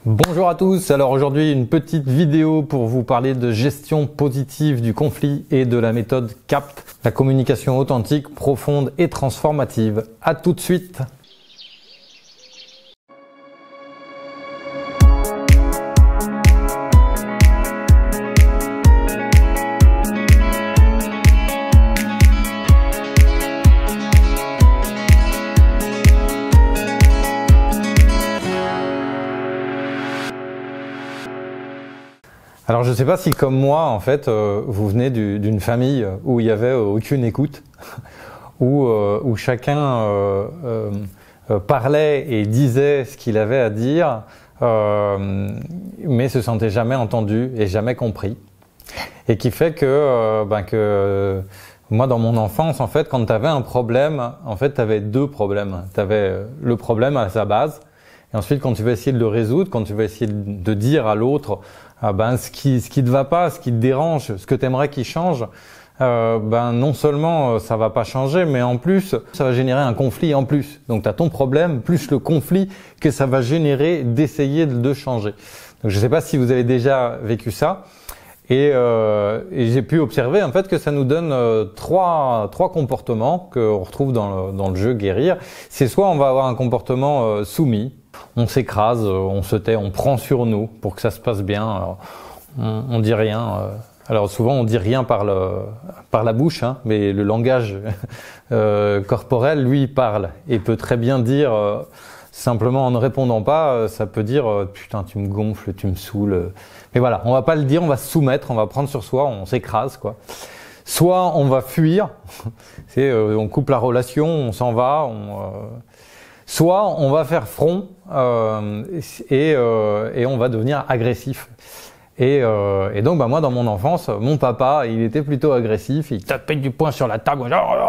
Bonjour à tous, alors aujourd'hui une petite vidéo pour vous parler de gestion positive du conflit et de la méthode CAPT, la communication authentique, profonde et transformative. À tout de suite. Alors je ne sais pas si comme moi en fait vous venez d'une famille où il n'y avait aucune écoute, où chacun parlait et disait ce qu'il avait à dire, mais se sentait jamais entendu et jamais compris. Et qui fait que moi dans mon enfance en fait quand tu avais un problème, en fait tu avais deux problèmes. Tu avais le problème à sa base. Et ensuite, quand tu vas essayer de le résoudre, quand tu vas essayer de dire à l'autre ce qui te va pas, ce qui te dérange, ce que tu aimerais qu'il change, non seulement ça va pas changer, mais en plus, ça va générer un conflit en plus. Donc, tu as ton problème plus le conflit que ça va générer d'essayer de changer. Donc, je sais pas si vous avez déjà vécu ça. Et j'ai pu observer en fait que ça nous donne trois comportements qu'on retrouve dans le jeu Guérir. C'est soit on va avoir un comportement soumis, on s'écrase, on se tait, on prend sur nous pour que ça se passe bien. Alors, on dit rien. Alors souvent on dit rien par la bouche, hein, mais le langage corporel lui parle et peut très bien dire simplement en ne répondant pas, ça peut dire putain tu me gonfles, tu me saoules. Mais voilà, on va pas le dire, on va se soumettre, on va prendre sur soi, on s'écrase quoi. Soit on va fuir, c'est on coupe la relation, on s'en va, soit on va faire front et on va devenir agressif. Et donc moi dans mon enfance, mon papa il était plutôt agressif, il tapait du poing sur la table,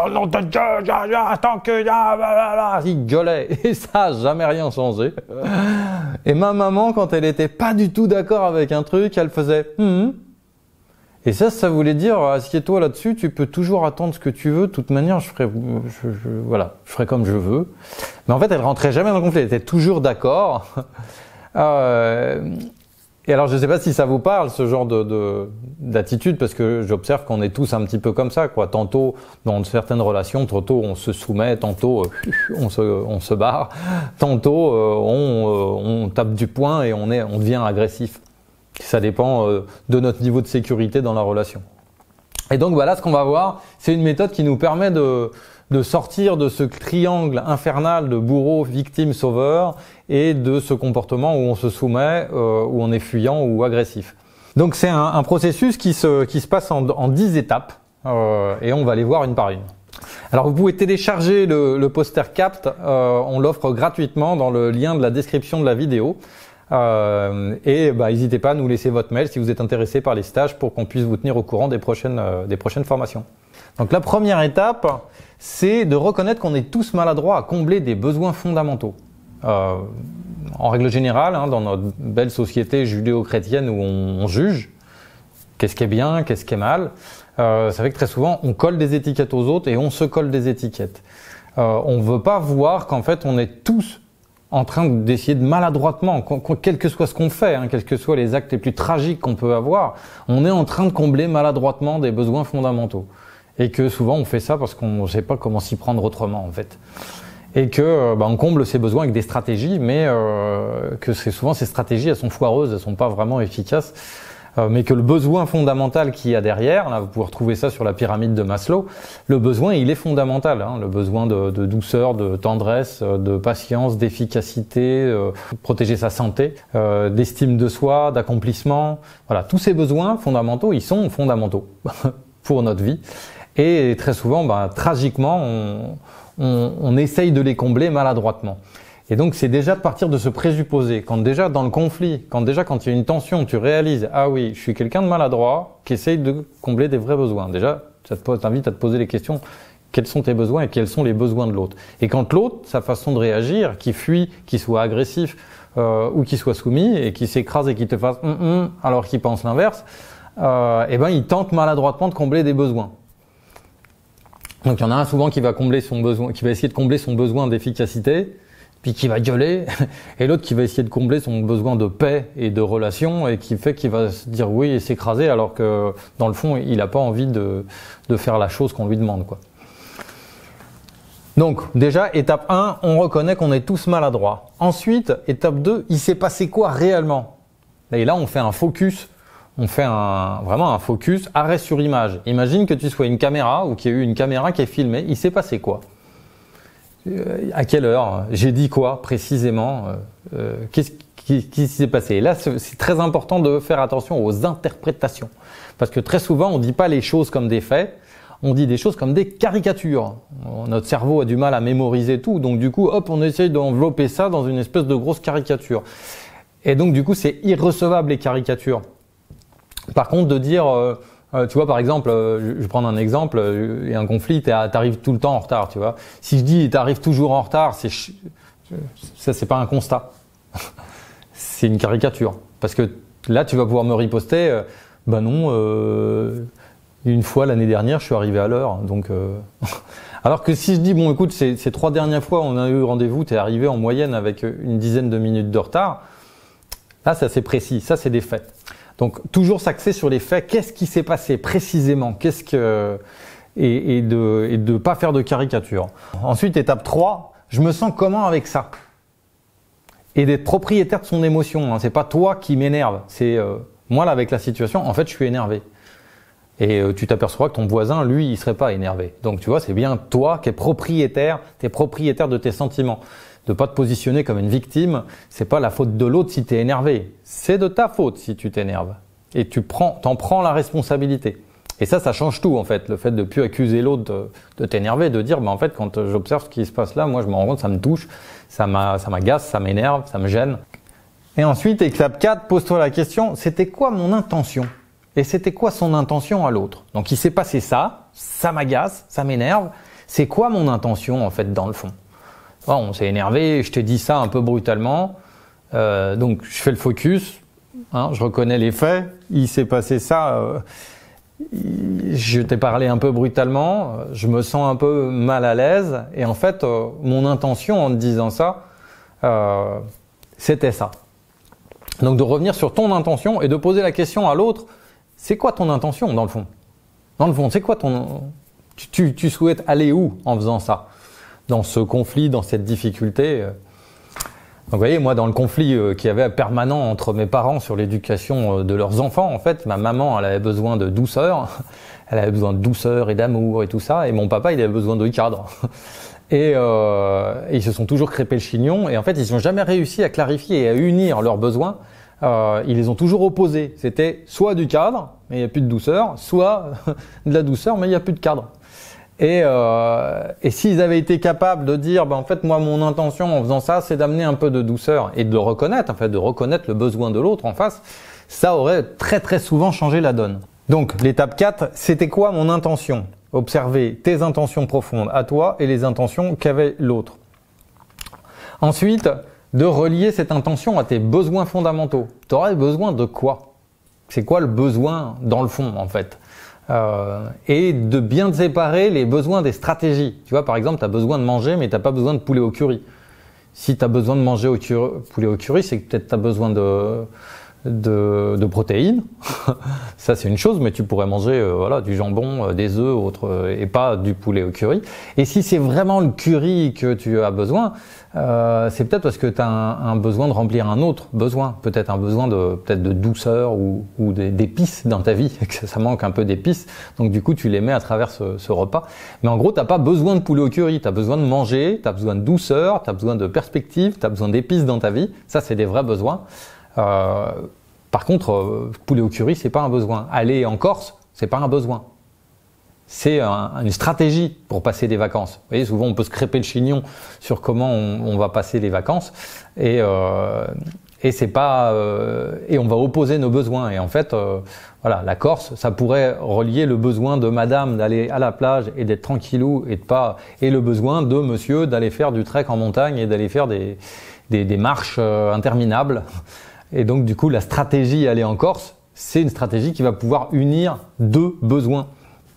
tant que il gueulait et ça n'a jamais rien changé. Et ma maman quand elle était pas du tout d'accord avec un truc, elle faisait et ça voulait dire assieds-toi là-dessus, tu peux toujours attendre ce que tu veux, de toute manière je ferai comme je veux. Mais en fait elle rentrait jamais dans le conflit, elle était toujours d'accord. Et alors, je ne sais pas si ça vous parle, ce genre d'attitude, parce que j'observe qu'on est tous un petit peu comme ça, quoi. Tantôt, dans certaines relations, tantôt on se soumet, tantôt on se barre, tantôt on tape du poing et on devient agressif. Ça dépend de notre niveau de sécurité dans la relation. Et donc voilà, ce qu'on va voir, c'est une méthode qui nous permet de sortir de ce triangle infernal de bourreau, victime, sauveur et de ce comportement où on se soumet, où on est fuyant ou agressif. Donc c'est un processus qui se passe en 10 étapes et on va les voir une par une. Alors vous pouvez télécharger le poster CAPT, on l'offre gratuitement dans le lien de la description de la vidéo. N'hésitez pas à nous laisser votre mail si vous êtes intéressé par les stages pour qu'on puisse vous tenir au courant des prochaines formations. Donc la première étape, c'est de reconnaître qu'on est tous maladroits à combler des besoins fondamentaux. En règle générale, dans notre belle société judéo-chrétienne où on juge qu'est-ce qui est bien, qu'est-ce qui est mal, ça fait que très souvent on colle des étiquettes aux autres et on se colle des étiquettes. On ne veut pas voir qu'en fait on est tous en train d'essayer de maladroitement, quel que soit ce qu'on fait, quels que soient les actes les plus tragiques qu'on peut avoir, on est en train de combler maladroitement des besoins fondamentaux. Et que souvent on fait ça parce qu'on ne sait pas comment s'y prendre autrement en fait. Et que on comble ces besoins avec des stratégies, mais que souvent ces stratégies elles sont foireuses, elles sont pas vraiment efficaces. Mais que le besoin fondamental qu'il y a derrière, là vous pouvez retrouver ça sur la pyramide de Maslow, le besoin il est fondamental, le besoin de douceur, de tendresse, de patience, d'efficacité, protéger sa santé, d'estime de soi, d'accomplissement. Voilà, tous ces besoins fondamentaux, ils sont fondamentaux pour notre vie. Et très souvent, tragiquement, on essaye de les combler maladroitement. Et donc, c'est déjà de partir de ce présupposé. Quand déjà dans le conflit, quand il y a une tension, tu réalises, ah oui, je suis quelqu'un de maladroit qui essaye de combler des vrais besoins. Déjà, ça t'invite à te poser les questions, quels sont tes besoins et quels sont les besoins de l'autre. Et quand l'autre, sa façon de réagir, qui fuit, qui soit agressif ou qui soit soumis et qui s'écrase et qui te fasse alors qu'il pense l'inverse, il tente maladroitement de combler des besoins. Donc il y en a un souvent qui va essayer de combler son besoin d'efficacité, puis qui va gueuler, et l'autre qui va essayer de combler son besoin de paix et de relation, et qui fait qu'il va se dire oui et s'écraser, alors que dans le fond, il n'a pas envie de faire la chose qu'on lui demande, quoi. Donc déjà, étape 1, on reconnaît qu'on est tous maladroits. Ensuite, étape 2, il s'est passé quoi réellement? Et là, on fait un focus, vraiment un focus, arrêt sur image. Imagine que tu sois une caméra ou qu'il y ait eu une caméra qui est filmée, il s'est passé quoi? À quelle heure? J'ai dit quoi précisément? Qu'est-ce qui s'est passé? Et là, c'est très important de faire attention aux interprétations. Parce que très souvent, on ne dit pas les choses comme des faits, on dit des choses comme des caricatures. Notre cerveau a du mal à mémoriser tout, donc du coup, hop, on essaye d'envelopper ça dans une espèce de grosse caricature. Et donc du coup, c'est irrecevable les caricatures. Par contre, de dire, tu vois, par exemple, je vais prendre un exemple, il y a un conflit, t'arrives tout le temps en retard, tu vois. Si je dis t'arrives toujours en retard, ça c'est pas un constat, c'est une caricature. Parce que là, tu vas pouvoir me riposter, ben non. Une fois l'année dernière, je suis arrivé à l'heure. Donc, alors que si je dis bon, écoute, ces 3 dernières fois, on a eu rendez-vous, t'es arrivé en moyenne avec une dizaine de minutes de retard. Là, c'est assez précis. Ça, c'est des faits. Donc, toujours s'axer sur les faits. Qu'est-ce qui s'est passé précisément? Et de pas faire de caricature. Ensuite, étape 3, je me sens comment avec ça? Et d'être propriétaire de son émotion. Hein. C'est pas toi qui m'énerve. C'est moi là avec la situation. En fait, je suis énervé. Et tu t'aperçois que ton voisin, lui, il serait pas énervé. Donc tu vois, c'est bien toi qui es propriétaire, t'es propriétaire de tes sentiments. De pas te positionner comme une victime, c'est pas la faute de l'autre si t'es énervé. C'est de ta faute si tu t'énerves. Et t'en prends la responsabilité. Et ça change tout en fait. Le fait de plus accuser l'autre de t'énerver, de dire, bah en fait, quand j'observe ce qui se passe là, moi je me rends compte, ça me touche, ça m'agace, ça m'énerve, ça me gêne. Et ensuite, étape 4, pose-toi la question, c'était quoi mon intention? Et c'était quoi son intention à l'autre? Donc il s'est passé ça m'agace, ça m'énerve. C'est quoi mon intention en fait dans le fond? Bon, on s'est énervé, je t'ai dit ça un peu brutalement. Donc je fais le focus, hein, je reconnais les faits. Il s'est passé ça, je t'ai parlé un peu brutalement, je me sens un peu mal à l'aise. Et en fait, mon intention en te disant ça, c'était ça. Donc de revenir sur ton intention et de poser la question à l'autre. C'est quoi ton intention dans le fond? Dans le fond, c'est quoi tu souhaites aller où en faisant ça? Dans ce conflit, dans cette difficulté. Donc vous voyez, moi dans le conflit qu'il y avait permanent entre mes parents sur l'éducation de leurs enfants, en fait, ma maman, elle avait besoin de douceur. Elle avait besoin de douceur et d'amour et tout ça. Et mon papa, il avait besoin de cadre. Et ils se sont toujours crêpés le chignon. Et en fait, ils n'ont jamais réussi à clarifier et à unir leurs besoins. Ils les ont toujours opposés. C'était soit du cadre, mais il n'y a plus de douceur, soit de la douceur, mais il n'y a plus de cadre. Et s'ils avaient été capables de dire, en fait, moi, mon intention en faisant ça, c'est d'amener un peu de douceur et de le reconnaître, en fait, de reconnaître le besoin de l'autre en face, ça aurait très très souvent changé la donne. Donc, l'étape 4, c'était quoi mon intention? Observer tes intentions profondes à toi et les intentions qu'avait l'autre. Ensuite, de relier cette intention à tes besoins fondamentaux. Tu aurais besoin de quoi? C'est quoi le besoin dans le fond en fait? Et de bien séparer les besoins des stratégies. Tu vois, par exemple, tu as besoin de manger, mais tu n'as pas besoin de poulet au curry. Si tu as besoin de manger poulet au curry, c'est que peut-être tu as besoin de protéines. Ça, c'est une chose, mais tu pourrais manger du jambon, des œufs, autres, et pas du poulet au curry. Et si c'est vraiment le curry que tu as besoin, c'est peut-être parce que tu as un besoin de remplir un autre besoin, peut-être un besoin peut-être de douceur ou d'épices dans ta vie, que ça manque un peu d'épices, donc du coup tu les mets à travers ce repas. Mais en gros, tu n'as pas besoin de poulet au curry, tu as besoin de manger, tu as besoin de douceur, tu as besoin de perspective, tu as besoin d'épices dans ta vie, ça c'est des vrais besoins. Par contre, poulet au curry, c'est pas un besoin. Aller en Corse, c'est pas un besoin. C'est une stratégie pour passer des vacances. Vous voyez, souvent on peut se crêper le chignon sur comment on va passer les vacances et c'est pas et on va opposer nos besoins. Et en fait, la Corse, ça pourrait relier le besoin de madame d'aller à la plage et d'être tranquillou et le besoin de monsieur d'aller faire du trek en montagne et d'aller faire des marches interminables. Et donc du coup, la stratégie aller en Corse, c'est une stratégie qui va pouvoir unir deux besoins.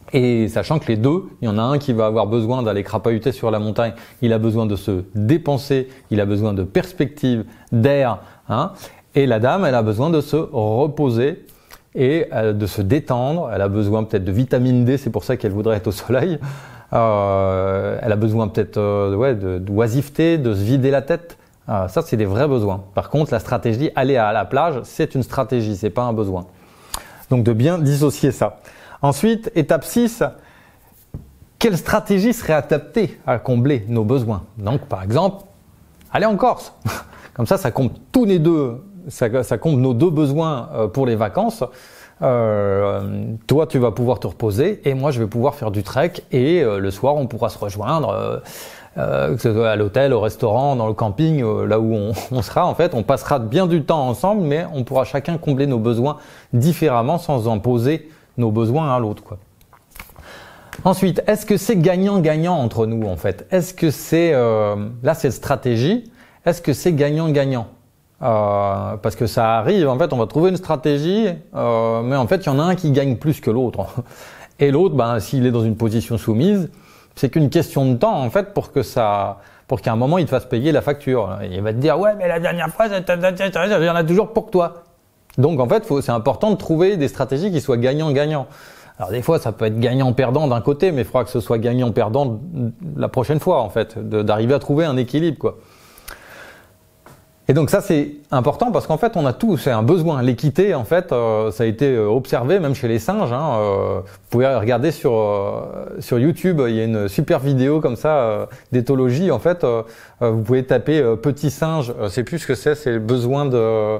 Et sachant que les deux, il y en a un qui va avoir besoin d'aller crapahuter sur la montagne, il a besoin de se dépenser, il a besoin de perspective, d'air, hein, et la dame, elle a besoin de se reposer et de se détendre, elle a besoin peut-être de vitamine D, c'est pour ça qu'elle voudrait être au soleil, elle a besoin peut-être d'oisiveté, de se vider la tête, ça c'est des vrais besoins. Par contre, la stratégie, aller à la plage, c'est une stratégie, c'est pas un besoin. Donc de bien dissocier ça. Ensuite, étape 6, quelle stratégie serait adaptée à combler nos besoins? Donc par exemple, aller en Corse. Comme ça comble tous les deux, ça comble nos deux besoins pour les vacances. Toi, tu vas pouvoir te reposer et moi, je vais pouvoir faire du trek et le soir, on pourra se rejoindre, que ce soit à l'hôtel, au restaurant, dans le camping, là où on sera. En fait, on passera bien du temps ensemble, mais on pourra chacun combler nos besoins différemment sans imposer nos besoins à l'autre, quoi. Ensuite, est-ce que c'est gagnant-gagnant entre nous, en fait? Est-ce que c'est là, c'est stratégie. Est-ce que c'est gagnant-gagnant? Parce que ça arrive, en fait, on va trouver une stratégie, mais en fait, il y en a un qui gagne plus que l'autre. Et l'autre, ben, s'il est dans une position soumise, c'est qu'une question de temps, en fait, pour qu'à un moment, il te fasse payer la facture. Il va te dire, ouais, mais la dernière fois, il y en a toujours pour toi. Donc, en fait, c'est important de trouver des stratégies qui soient gagnant-gagnant. Alors, des fois, ça peut être gagnant-perdant d'un côté, mais il faudra que ce soit gagnant-perdant la prochaine fois, en fait, d'arriver à trouver un équilibre, quoi. Et donc ça c'est important parce qu'en fait on a tout, c'est un besoin. L'équité en fait, ça a été observé même chez les singes. Vous pouvez regarder sur YouTube, il y a une super vidéo comme ça d'éthologie en fait. Vous pouvez taper petit singe, c'est plus ce que c'est le besoin de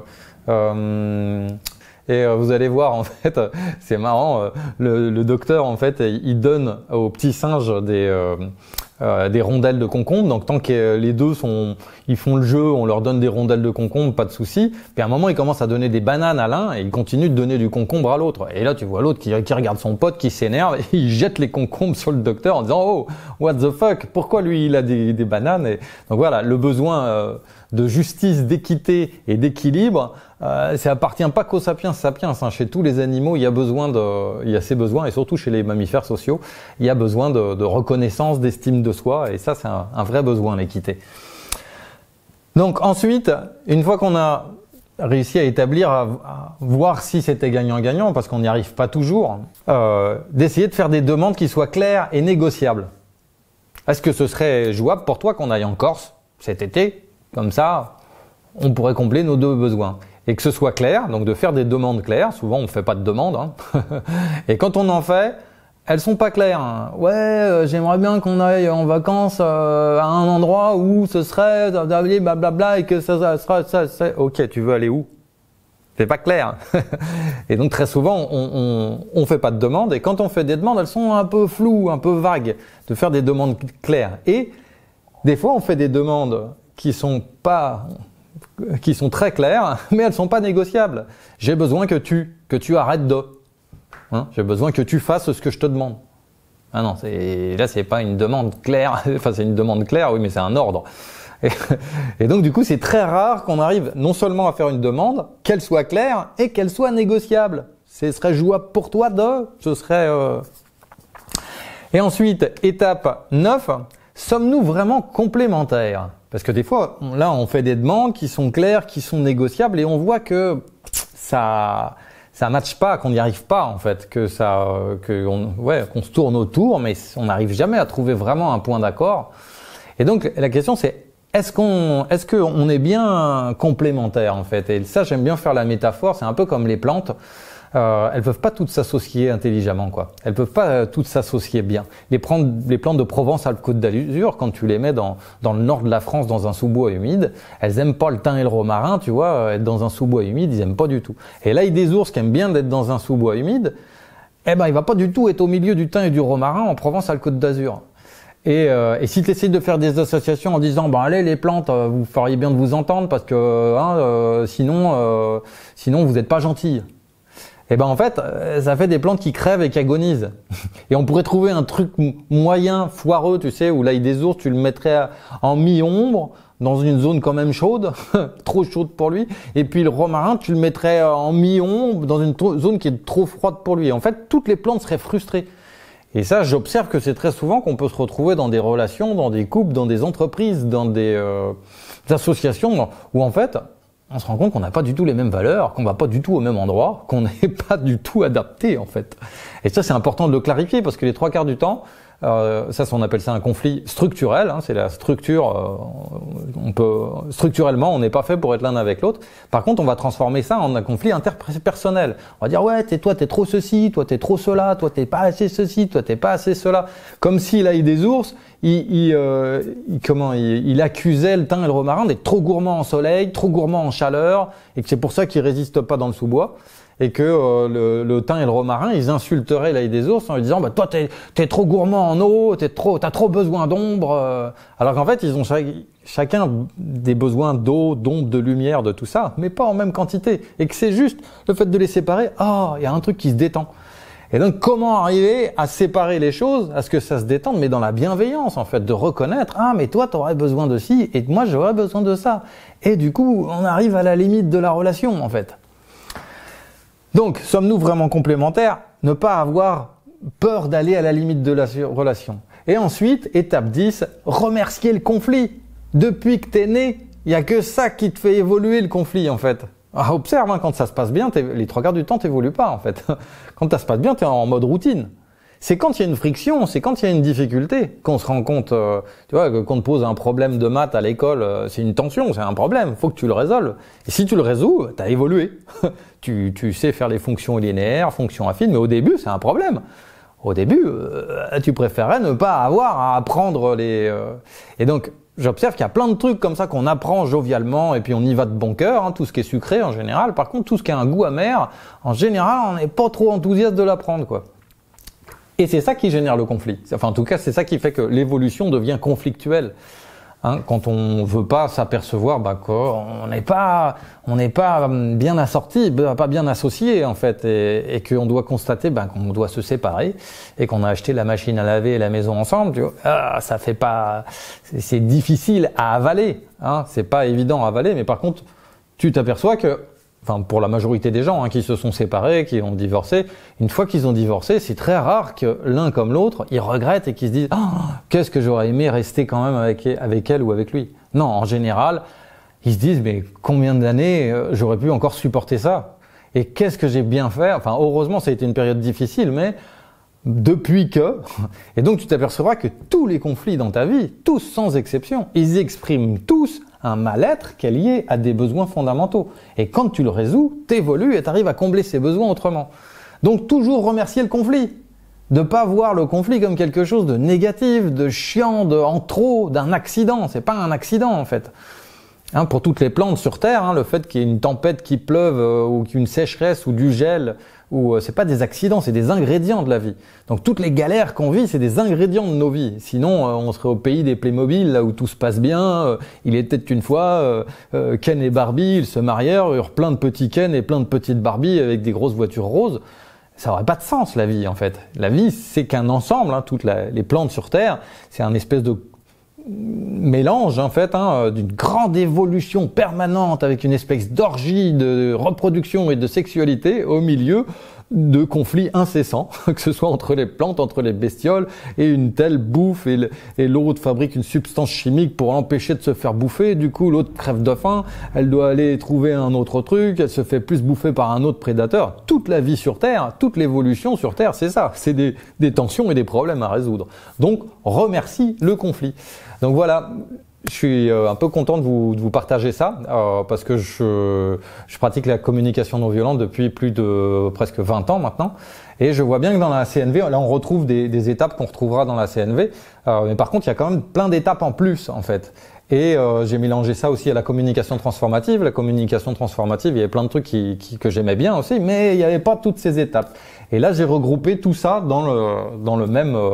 et vous allez voir en fait, c'est marrant. Le docteur en fait, il donne aux petits singes des rondelles de concombre. Donc tant que les deux ils font le jeu, on leur donne des rondelles de concombre, pas de souci. Puis à un moment, ils commencent à donner des bananes à l'un et ils continuent de donner du concombre à l'autre. Et là, tu vois l'autre qui regarde son pote, qui s'énerve et il jette les concombres sur le docteur en disant oh what the fuck, pourquoi lui il a des bananes? Et donc voilà, le besoin de justice, d'équité et d'équilibre, ça appartient pas qu'aux sapiens sapiens. Chez tous les animaux, il y a ces besoins et surtout chez les mammifères sociaux, il y a besoin de reconnaissance, d'estime de soi et ça c'est un vrai besoin, l'équité. Donc ensuite, une fois qu'on a réussi à établir, à voir si c'était gagnant-gagnant, parce qu'on n'y arrive pas toujours, d'essayer de faire des demandes qui soient claires et négociables. Est-ce que ce serait jouable pour toi qu'on aille en Corse cet été? Comme ça, on pourrait combler nos deux besoins. Et que ce soit clair, donc de faire des demandes claires. Souvent, on ne fait pas de demandes. Et quand on en fait, elles sont pas claires. Ouais, j'aimerais bien qu'on aille en vacances à un endroit où ce serait blablabla et que ça sera ça. Ok, tu veux aller où? C'est pas clair. Et donc très souvent, on fait pas de demandes. Et quand on fait des demandes, elles sont un peu floues, un peu vagues. De faire des demandes claires. Et des fois, on fait des demandes qui sont très claires, mais elles sont pas négociables. J'ai besoin que tu arrêtes de. J'ai besoin que tu fasses ce que je te demande. Ah non, là c'est pas une demande claire. Enfin c'est une demande claire, oui, mais c'est un ordre. Et donc du coup c'est très rare qu'on arrive non seulement à faire une demande, qu'elle soit claire et qu'elle soit négociable. Ce serait jouable pour toi ce serait. Et ensuite étape 9, sommes-nous vraiment complémentaires? Parce que des fois, là, on fait des demandes qui sont claires, qui sont négociables, et on voit que ça matche pas, qu'on n'y arrive pas en fait, qu'on se tourne autour, mais on n'arrive jamais à trouver vraiment un point d'accord. Et donc la question c'est est-ce qu'on est bien complémentaires en fait? Et ça, j'aime bien faire la métaphore. C'est un peu comme les plantes. Elles peuvent pas toutes s'associer intelligemment, quoi. Elles peuvent pas toutes s'associer bien. Les plantes de Provence-Alpes-Côte d'Azur, quand tu les mets dans le nord de la France, dans un sous-bois humide, elles aiment pas le thym et le romarin, tu vois. Être dans un sous-bois humide, ils aiment pas du tout. Et l'ail des ours, qui aime bien d'être dans un sous-bois humide, il va pas du tout être au milieu du thym et du romarin en Provence-Alpes-Côte d'Azur. Et si tu essaies de faire des associations en disant allez les plantes, vous feriez bien de vous entendre parce que sinon vous n'êtes pas gentilles. Et en fait, ça fait des plantes qui crèvent et qui agonisent. Et on pourrait trouver un truc moyen, foireux, tu sais, où l'ail des ours, tu le mettrais en mi-ombre, dans une zone quand même chaude, trop chaude pour lui. Et puis le romarin, tu le mettrais en mi-ombre, dans une zone qui est trop froide pour lui. Et en fait, toutes les plantes seraient frustrées. Et ça, j'observe que c'est très souvent qu'on peut se retrouver dans des relations, dans des couples, dans des entreprises, dans des associations où en fait, on se rend compte qu'on n'a pas du tout les mêmes valeurs, qu'on va pas du tout au même endroit, qu'on n'est pas du tout adapté en fait. Et ça, c'est important de le clarifier parce que les 3/4 du temps, on appelle ça un conflit structurel. Hein, c'est la structure. Structurellement, on n'est pas fait pour être l'un avec l'autre. Par contre, on va transformer ça en un conflit interpersonnel. On va dire ouais, toi t'es trop ceci, toi t'es trop cela, toi t'es pas assez ceci, toi t'es pas assez cela. Comme s'il a eu des ours, il accusait le thym et le romarin d'être trop gourmand en soleil, trop gourmand en chaleur, et que c'est pour ça qu'il résiste pas dans le sous-bois. Et que le thym et le romarin, ils insulteraient l'ail des ours en lui disant toi t'es trop gourmand en eau, t'as trop besoin d'ombre. Alors qu'en fait, ils ont chacun des besoins d'eau, d'ombre, de lumière, de tout ça, mais pas en même quantité. Et que c'est juste le fait de les séparer, il y a un truc qui se détend. Et donc, comment arriver à séparer les choses, à ce que ça se détende, mais dans la bienveillance, en fait, de reconnaître, mais toi, t'aurais besoin de ci, et moi, j'aurais besoin de ça. Et du coup, on arrive à la limite de la relation, en fait. Donc, sommes-nous vraiment complémentaires? Ne pas avoir peur d'aller à la limite de la relation. Et ensuite, étape 10, remercier le conflit. Depuis que t'es né, il n'y a que ça qui te fait évoluer le conflit, en fait. Observe, quand ça se passe bien, les 3/4 du temps, t'évolues pas, en fait. Quand ça se passe bien, t'es en mode routine. C'est quand il y a une friction, c'est quand il y a une difficulté qu'on se rend compte, qu'on te pose un problème de maths à l'école, c'est une tension, c'est un problème, faut que tu le résolves. Et si tu le résous, t'as évolué. Tu sais faire les fonctions linéaires, fonctions affines, mais au début, c'est un problème. Au début, tu préférais ne pas avoir à apprendre les... Et donc, j'observe qu'il y a plein de trucs comme ça qu'on apprend jovialement et puis on y va de bon cœur, tout ce qui est sucré en général. Par contre, tout ce qui a un goût amer, en général, on n'est pas trop enthousiaste de l'apprendre, quoi. Et c'est ça qui génère le conflit. Enfin, en tout cas, c'est ça qui fait que l'évolution devient conflictuelle. Quand on veut pas s'apercevoir qu'on n'est pas bien assorti, pas bien associé en fait, et qu'on doit constater qu'on doit se séparer et qu'on a acheté la machine à laver et la maison ensemble. Tu vois, ça fait pas, c'est difficile à avaler. C'est pas évident à avaler, mais par contre, tu t'aperçois que pour la majorité des gens qui se sont séparés, qui ont divorcé, une fois qu'ils ont divorcé, c'est très rare que l'un comme l'autre, ils regrettent et qu'ils se disent « qu'est-ce que j'aurais aimé rester quand même avec elle ou avec lui ?» Non, en général, ils se disent « mais combien d'années j'aurais pu encore supporter ça ? Et qu'est-ce que j'ai bien fait ?» Heureusement, ça a été une période difficile, mais depuis que... Et donc, tu t'apercevras que tous les conflits dans ta vie, tous sans exception, ils expriment tous un mal-être qui est lié à des besoins fondamentaux. Et quand tu le résous, t'évolues et t'arrives à combler ces besoins autrement. Donc toujours remercier le conflit. De pas voir le conflit comme quelque chose de négatif, de chiant, en trop, d'un accident. C'est pas un accident en fait. Pour toutes les plantes sur Terre, le fait qu'il y ait une tempête qui pleuve ou qu'une sécheresse ou du gel, c'est pas des accidents, c'est des ingrédients de la vie. Donc toutes les galères qu'on vit, c'est des ingrédients de nos vies. Sinon, on serait au pays des Playmobil, là où tout se passe bien. Il était une fois, Ken et Barbie, ils se marièrent, il y aurait plein de petits Ken et plein de petites Barbie avec des grosses voitures roses. Ça aurait pas de sens la vie en fait. La vie, c'est qu'un ensemble. Toutes les plantes sur Terre, c'est un espèce de mélange en fait d'une grande évolution permanente avec une espèce d'orgie de reproduction et de sexualité au milieu de conflits incessants, que ce soit entre les plantes, entre les bestioles, et une telle bouffe et l'autre fabrique une substance chimique pour l'empêcher de se faire bouffer. Du coup, l'autre crève de faim, elle doit aller trouver un autre truc, elle se fait plus bouffer par un autre prédateur. Toute la vie sur Terre, toute l'évolution sur Terre, c'est ça, c'est des tensions et des problèmes à résoudre. Donc, remercie le conflit. Donc voilà. Je suis un peu content de vous partager ça parce que je pratique la communication non violente depuis plus de presque 20 ans maintenant et je vois bien que dans la CNV, là on retrouve des étapes qu'on retrouvera dans la CNV, mais par contre il y a quand même plein d'étapes en plus en fait. Et j'ai mélangé ça aussi à la communication transformative. La communication transformative, il y avait plein de trucs que j'aimais bien aussi, mais il n'y avait pas toutes ces étapes. Et là j'ai regroupé tout ça dans le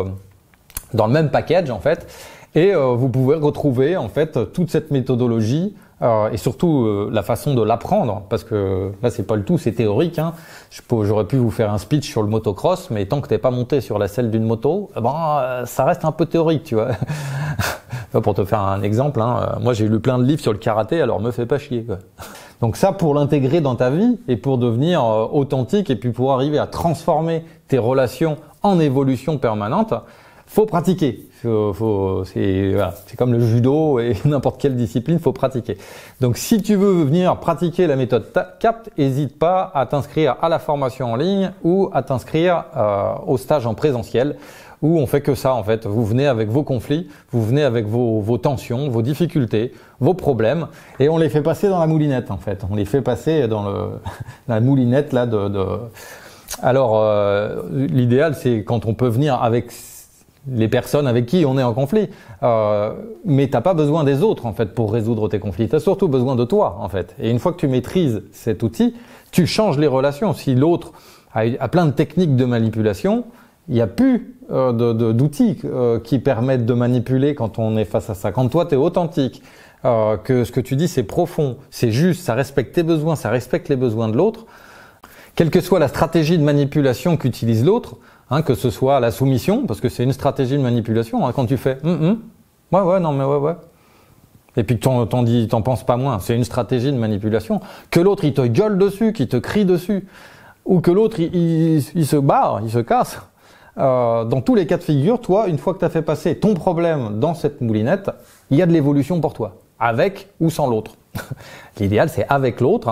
même package en fait. Et vous pouvez retrouver en fait toute cette méthodologie et surtout la façon de l'apprendre, parce que là c'est pas le tout, c'est théorique. J'aurais pu vous faire un speech sur le motocross, mais tant que t'es pas monté sur la selle d'une moto, ça reste un peu théorique, tu vois. Pour te faire un exemple, moi j'ai lu plein de livres sur le karaté, alors me fais pas chier, quoi. Donc ça, pour l'intégrer dans ta vie et pour devenir authentique et puis pour arriver à transformer tes relations en évolution permanente, faut pratiquer. C'est comme le judo et n'importe quelle discipline, faut pratiquer. Donc si tu veux venir pratiquer la méthode CAPT, n'hésite pas à t'inscrire à la formation en ligne ou à t'inscrire au stage en présentiel où on fait que ça en fait. Vous venez avec vos conflits, vous venez avec vos tensions, vos difficultés, vos problèmes et on les fait passer dans la moulinette en fait. On les fait passer dans la moulinette là Alors l'idéal c'est quand on peut venir avec les personnes avec qui on est en conflit. Mais t'as pas besoin des autres en fait pour résoudre tes conflits. T'as surtout besoin de toi en fait. Et une fois que tu maîtrises cet outil, tu changes les relations. Si l'autre a plein de techniques de manipulation, il n'y a plus d'outils qui permettent de manipuler quand on est face à ça. Quand toi t'es authentique, que ce que tu dis c'est profond, c'est juste, ça respecte tes besoins, ça respecte les besoins de l'autre. Quelle que soit la stratégie de manipulation qu'utilise l'autre, que ce soit la soumission, parce que c'est une stratégie de manipulation, quand tu fais ouais, non mais ouais. Et puis que t'en penses pas moins, c'est une stratégie de manipulation. Que l'autre il te gueule dessus, qu'il te crie dessus, ou que l'autre il se barre, il se casse. Dans tous les cas de figure, toi, une fois que tu as fait passer ton problème dans cette moulinette, il y a de l'évolution pour toi, avec ou sans l'autre. L'idéal, c'est avec l'autre.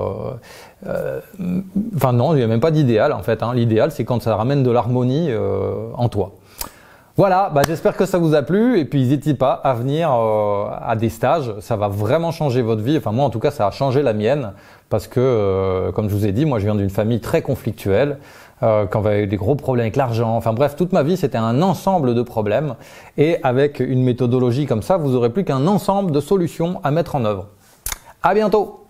Enfin non, il n'y a même pas d'idéal en fait. L'idéal, c'est quand ça ramène de l'harmonie en toi. Voilà, j'espère que ça vous a plu et puis n'hésitez pas à venir à des stages. Ça va vraiment changer votre vie. Enfin moi, en tout cas, ça a changé la mienne parce que, comme je vous ai dit, moi, je viens d'une famille très conflictuelle. Quand il y a eu des gros problèmes avec l'argent. Enfin bref, toute ma vie, c'était un ensemble de problèmes. Et avec une méthodologie comme ça, vous aurez plus qu'un ensemble de solutions à mettre en œuvre. À bientôt!